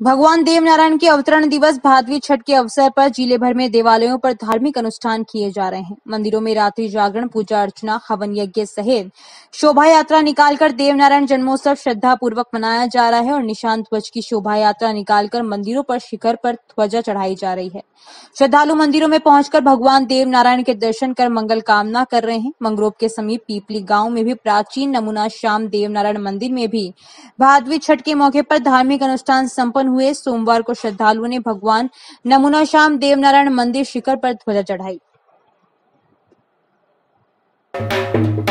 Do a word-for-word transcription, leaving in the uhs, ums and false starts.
भगवान देवनारायण के अवतरण दिवस भादवी छठ के अवसर पर जिले भर में देवालयों पर धार्मिक अनुष्ठान किए जा रहे हैं। मंदिरों में रात्रि जागरण, पूजा अर्चना, हवन यज्ञ सहित शोभा यात्रा निकालकर देवनारायण जन्मोत्सव श्रद्धा पूर्वक मनाया जा रहा है और निशान ध्वज की शोभा यात्रा निकालकर मंदिरों पर शिखर पर ध्वजा चढ़ाई जा रही है। श्रद्धालु मंदिरों में पहुंचकर भगवान देवनारायण के दर्शन कर मंगल कामना कर रहे हैं। मंगरोप के समीप पीपली गांव में भी प्राचीन नमूना श्याम देवनारायण मंदिर में भी भादवी छठ के मौके पर धार्मिक अनुष्ठान संपन्न हुए। सोमवार को श्रद्धालुओं ने भगवान नमूना श्याम देवनारायण मंदिर शिखर पर ध्वजा चढ़ाई।